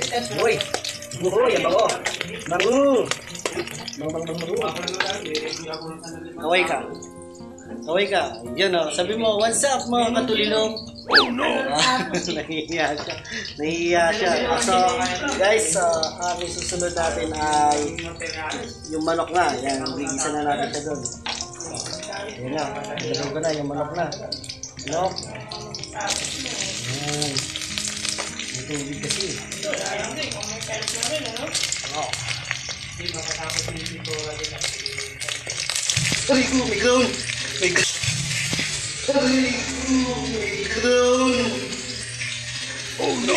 Uy! Uy, ang bango! Bango! Bango! Kaway ka. Kaway ka. Yan o. Sabi mo, what's up mga katulilong? Oh no! Nahihiya siya. Nahihiya siya. So, guys, ang isusunod natin ay yung manok na. Yan, bigisa na natin siya doon. Yan na. Ilagay ko na yung manok na. Manok. Yan. May tubig kasi. Oh. Aray ko, may ground! May ground! Aray ko, may ground! Oh no!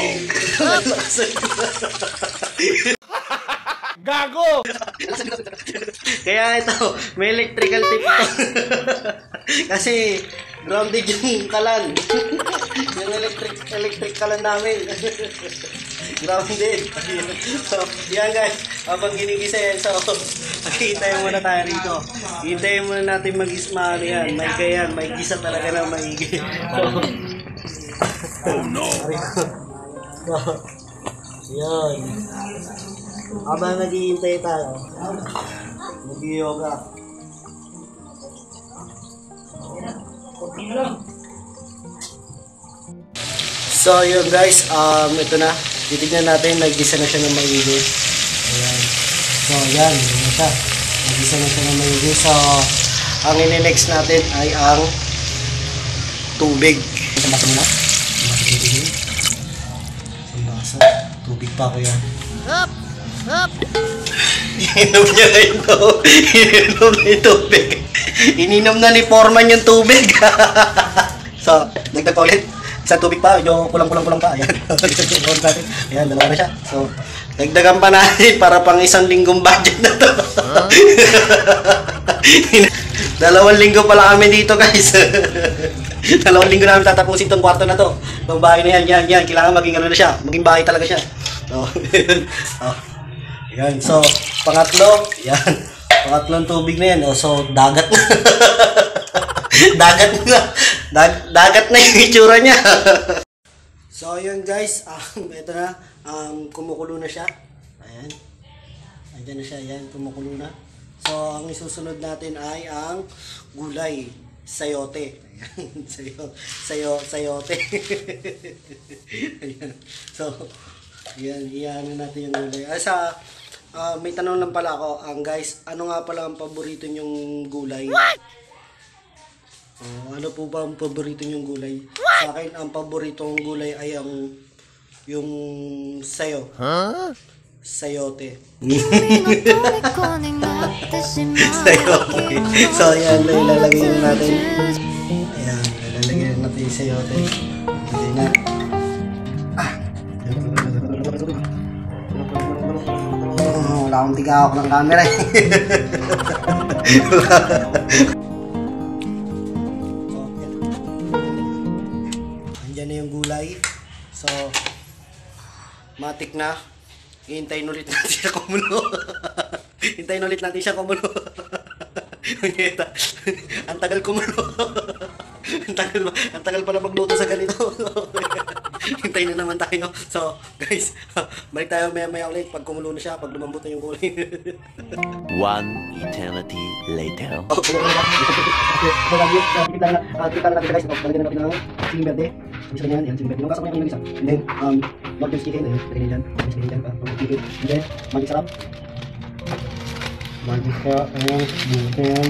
Gago! Kaya ito, may electrical tip ito. Kasi grounded yung kalan. Yung electric kalan namin. Grounded. So, yan guys, habang ginigisa yan, so, hintayin muna tayo rito. Hintayin muna natin mag-isma yan. May gayan, may gisa talaga na maigi. So, oh no! So, yan. Habang naghihintay tayo, mag-yoga. So yun guys, ito na. Titignan natin, nag-gisa na siya ng maigi. Ayan. So yan, yun na siya. Nag-gisa na siya ng maigi. So, ang ini-next natin ay ang tubig. Isang baso muna. Isang baso. Tubig pa ko yan. Up! Up! Ininom niya na ito. Ininom na yung tubig. Ininom na ni Foreman yung tubig. So, dagdag pa ulit. Isang tubig pa, yung kulang-kulang pa. Ayan. Ayan, dalawa na siya. So, dagdagan pa natin para pang 1 linggong budget na to. 2 linggo pala kami dito guys. 2 linggo namin tatapusin tong kwarto na to. Itong bahay na yan. Kailangan maging ano na siya. Maging bahay talaga siya. So, ayan. So, pangatlo. Yan. Pangatlong tubig na yan. So, dagat na. Dagat na yung itsura niya. So, ayun guys. Ito na. Kumukulo na siya. Ayan. Ayan na siya. Ayan. Kumukulo na. So, ang isusunod natin ay ang gulay. Sayote. Ayan. Sayote. Ayan. So, ayan. Iyan natin yung gulay. May tanong lang pala ako. Guys, ano nga pala ang paborito nyong gulay? What? Ano po ba ang paborito nyong gulay? What? Sa akin, ang paborito kong gulay ay yung sayo. Huh? Sayote. Sayote. So, ayan, ilalagay na natin. Ayan, ilalagay na natin yung sayote. Hindi na. Wala akong tigawak ng camera eh. Andyan na yung gulay. So, matik na. Hintayin ulit natin siya kumulo. Hintayin ulit natin siya kumulo. Ang tagal kumulo. Ang tagal pala magluto sa ganito. Hintayin na naman tayo. So, guys, balik tayo maya ulit pag kumulo na siya, pag lumambot na yung kulay. 1 eternity later. Kita na natin guys, palagyan na natin ng siling verde. Isa ganyan, yan, siling verde. Yung kasama niya yung isa. And then, Northern chicken, chicken dyan. Chicken dyan, chicken. And then, magic sarap. Magic sarap, ayan,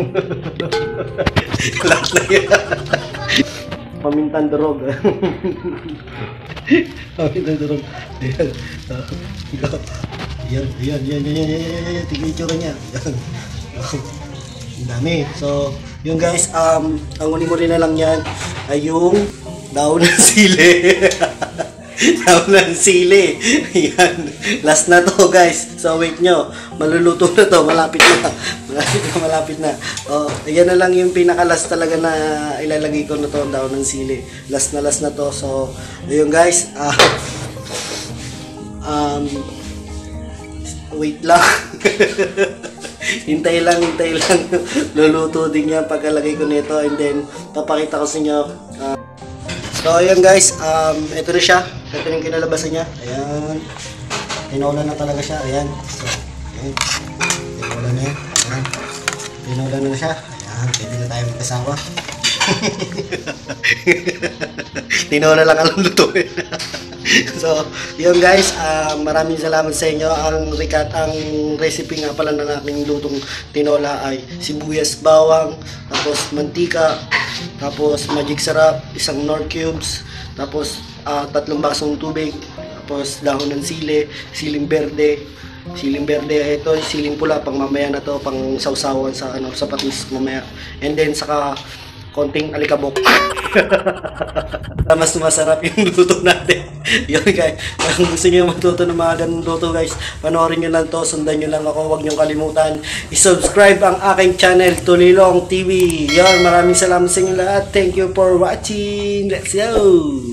lahat na yan. Pamintan durog. Pamintan durog. Ayan. Yan. Tingnan yung tsura niya. Ang dami. So, yung guys, ang uli-uli na lang yan ay yung daon ng sili. Daon ng sili. Ayan. Last na to guys. So, wait nyo. Maluluto na to. Malapit na. Ayan na lang yung pinaka-last talaga na ilalagay ko na to, daon ng sili. Last na to. So, ayun guys. Wait lang. Hintay lang. Luluto din yan pagkalagay ko nito. And then, papakita ko sa inyo. So ayan guys, ito na siya. Ito yung kinalabasan niya. Ayan. Tinola na talaga siya. Ayan. So, ayan. Tinola na yan. Ayan. Tinola na siya. Ayan. Pwede na tayo magkasama. Tinola lang ang lutuin. So, yun guys, maraming salamat sa inyo. Ang recipe nga pala ng aking lutong tinola ay sibuyas, bawang, tapos mantika, tapos magic sarap, isang Knorr cubes, tapos 3 basong tubig, tapos dahon ng siling berde, ito siling pula pang mamaya na to, pang sausawan sa sa patis mamaya. And then saka konting alikabok. Mas masarap yung luto natin. Yun guys, kung gusto nyo matuto ng mga ganun luto guys, panoorin nyo lang to, sundan nyo lang ako, huwag nyo kalimutan i-subscribe ang aking channel, Tulilong TV. Yun, maraming salamat sa inyo lahat. Thank you for watching. Let's go!